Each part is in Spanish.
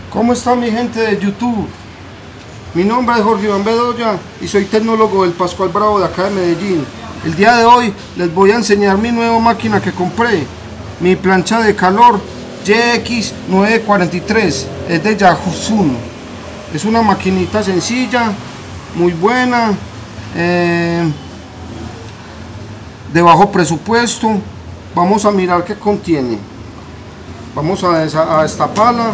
¿Cómo está mi gente de YouTube? Mi nombre es Jorge Iván Bedoya y soy tecnólogo del Pascual Bravo de acá de Medellín. El día de hoy les voy a enseñar mi nueva máquina que compré, mi plancha de calor GX943, es de Yasun. Es una maquinita sencilla, muy buena, de bajo presupuesto. Vamos a mirar qué contiene. Vamos a destaparla.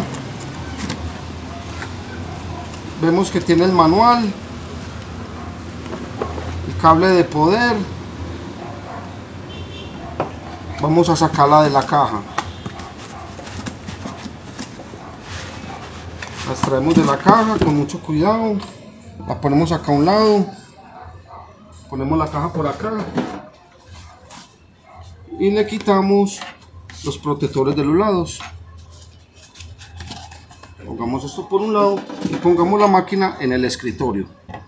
Vemos que tiene el manual, el cable de poder. Vamos a sacarla de la caja. La extraemos de la caja con mucho cuidado. La ponemos acá a un lado. Ponemos la caja por acá. Y le quitamos los protectores de los lados. Pongamos esto por un lado y pongamos la máquina en el escritorio.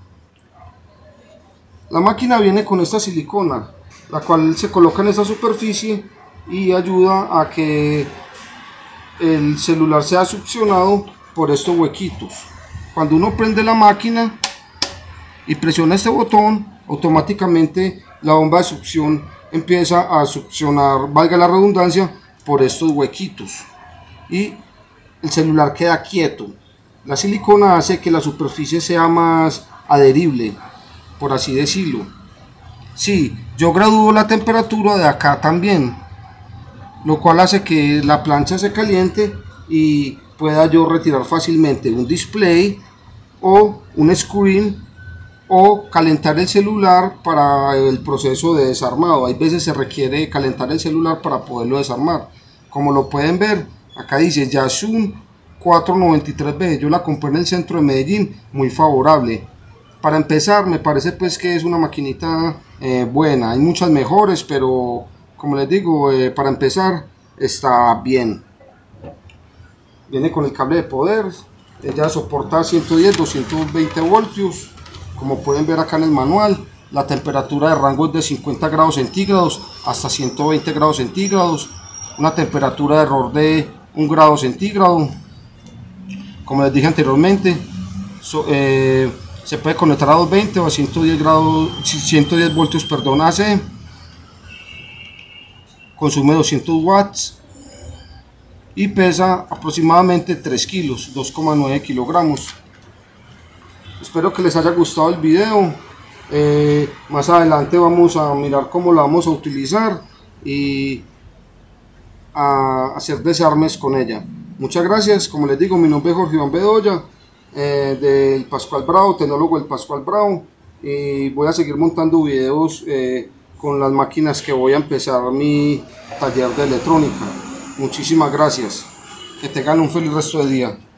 La máquina viene con esta silicona, la cual se coloca en esta superficie y ayuda a que el celular sea succionado por estos huequitos. Cuando uno prende la máquina y presiona este botón, automáticamente la bomba de succión empieza a succionar, valga la redundancia, por estos huequitos y el celular queda quieto. La silicona hace que la superficie sea más adherible, por así decirlo. Sí, yo gradúo la temperatura de acá también, lo cual hace que la plancha se caliente y pueda yo retirar fácilmente un display o un screen o calentar el celular para el proceso de desarmado. Hay veces se requiere calentar el celular para poderlo desarmar. Como lo pueden ver, acá dice Yasun 493B. Yo la compré en el centro de Medellín, muy favorable. Para empezar, me parece pues que es una maquinita buena. Hay muchas mejores, pero como les digo, para empezar está bien. Viene con el cable de poder. Ella soporta 110, 220 voltios. Como pueden ver acá en el manual, la temperatura de rango es de 50 grados centígrados hasta 120 grados centígrados. Una temperatura de error de 1 grado centígrado. Como les dije anteriormente, se puede conectar a 220 o a 110 voltios, perdón, AC. Consume 200 watts y pesa aproximadamente 3 kilos, 2,9 kilogramos. Espero que les haya gustado el video. Más adelante vamos a mirar cómo la vamos a utilizar y a hacer desarmes con ella. Muchas gracias. Como les digo, mi nombre es Jorge Iván Bedoya, del Pascual Bravo, tecnólogo del Pascual Bravo, y voy a seguir montando videos con las máquinas que voy a empezar mi taller de electrónica. Muchísimas gracias. Que tengan un feliz resto de día.